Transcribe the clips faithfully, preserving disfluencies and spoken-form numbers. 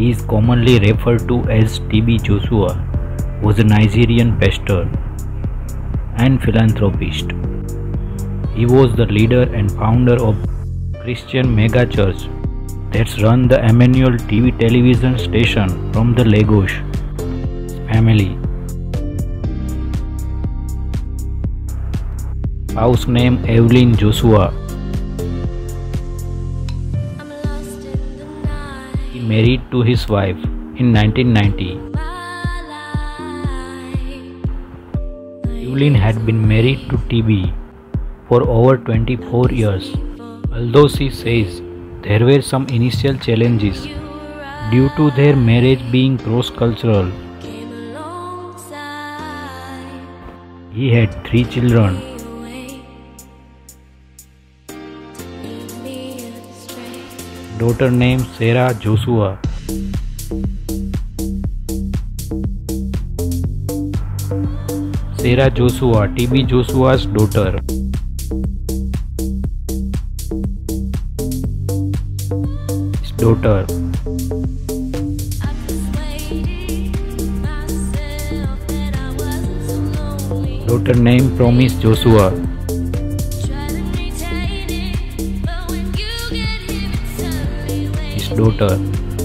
he is commonly referred to as T B Joshua, was a Nigerian pastor and philanthropist. He was the leader and founder of Christian megachurch that's run the Emmanuel T V television station from the Lagos family. Spouse name Evelyn Joshua. He married to his wife in nineteen ninety. Evelyn had been married to T B for over twenty-four years. Although she says there were some initial challenges due to their marriage being cross-cultural. He had three children. Daughter named Sarah Joshua. Sarah Joshua, T B Joshua's daughter. His daughter. Daughter named Promise Joshua. His daughter.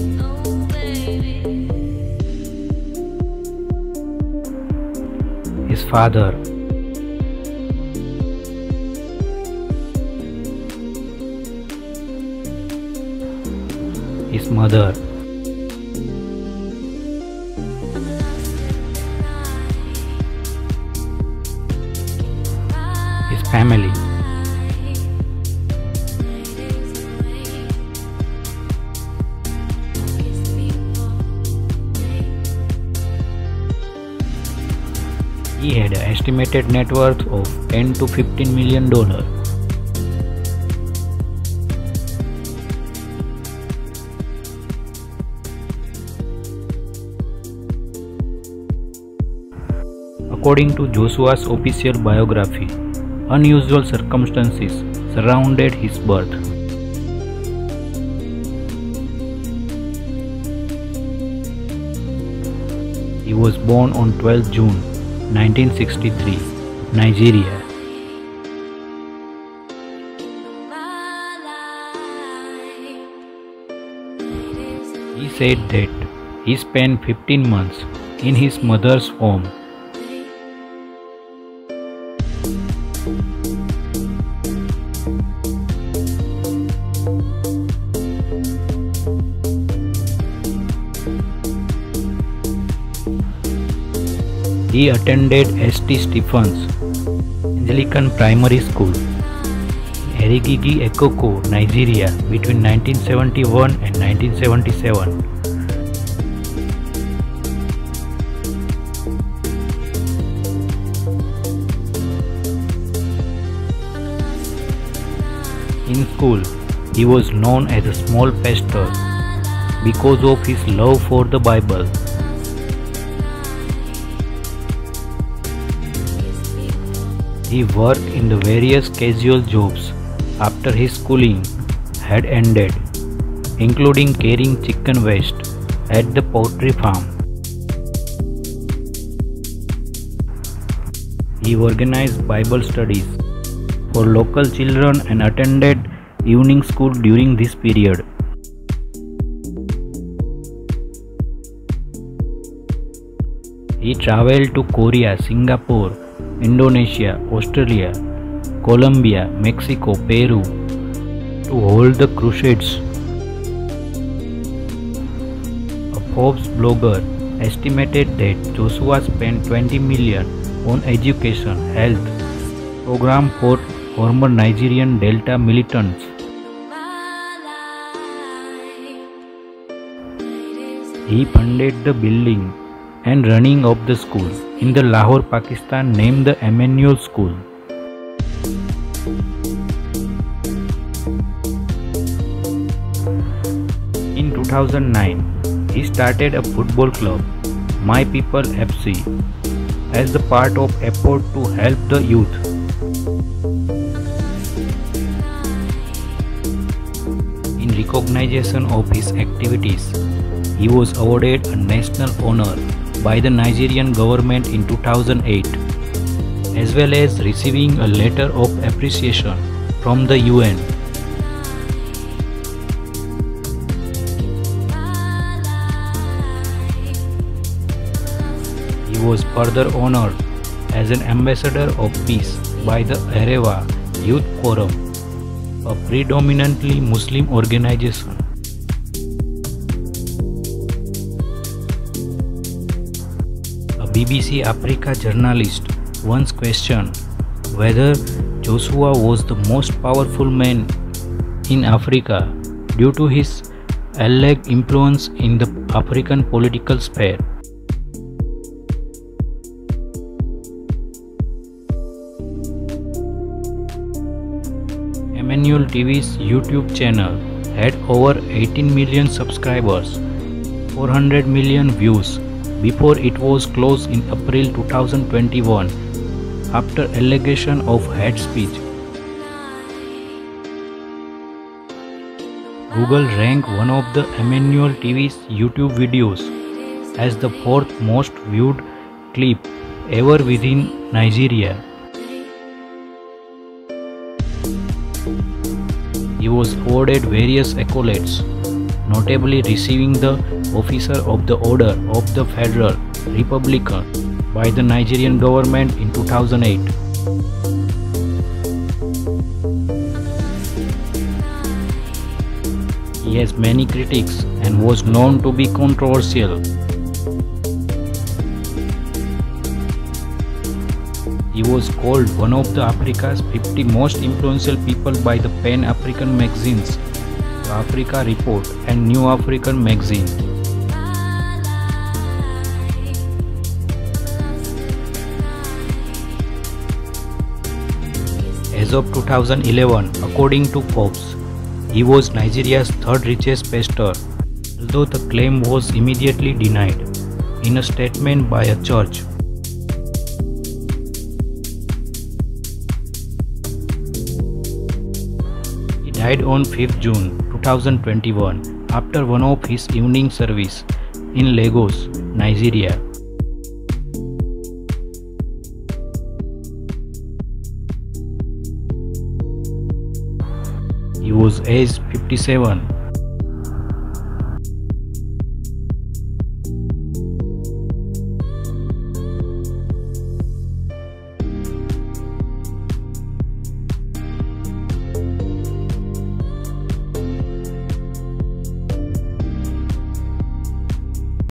His father. His mother. His family. He had an estimated net worth of ten to fifteen million dollars. According to Joshua's official biography, unusual circumstances surrounded his birth. He was born on twelfth June nineteen sixty-three, Nigeria. He said that he spent fifteen months in his mother's home. He attended S T Stephens Anglican Primary School in Erigigi, Ekoko, Nigeria between nineteen seventy-one and nineteen seventy-seven. In school, he was known as a small pastor because of his love for the Bible. He worked in the various casual jobs after his schooling had ended, including carrying chicken waste at the poultry farm. He organized Bible studies for local children and attended evening school during this period. He traveled to Korea, Singapore, Indonesia, Australia, Colombia, Mexico, Peru to hold the crusades. A Forbes blogger estimated that Joshua spent twenty million dollars on education, health program for former Nigerian Delta militants. He funded the building and running of the school in the Lahore, Pakistan named the Emmanuel School. In two thousand nine, he started a football club, My People F C, as the part of effort to help the youth. In recognition of his activities, He was awarded a national honor by the Nigerian government in two thousand eight, as well as receiving a letter of appreciation from the U N. He was further honored as an ambassador of peace by the Areva Youth Forum, a predominantly Muslim organization. A B B C Africa journalist once questioned whether Joshua was the most powerful man in Africa due to his alleged influence in the African political sphere. Emmanuel T V's YouTube channel had over eighteen million subscribers, four hundred million views before it was closed in April two thousand twenty-one after allegation of hate speech. Google ranked one of the Emmanuel T V's YouTube videos as the fourth most viewed clip ever within Nigeria. He was awarded various accolades, notably receiving the Officer of the Order of the Federal Republic by the Nigerian government in two thousand eight. He has many critics and was known to be controversial. He was called one of the Africa's fifty most influential people by the Pan-African magazines, The Africa Report and New African magazine. As of two thousand eleven, according to Forbes, he was Nigeria's third richest pastor, although the claim was immediately denied in a statement by a church. He died on fifth June two thousand twenty-one after one of his evening service in Lagos, Nigeria. He was aged fifty-seven.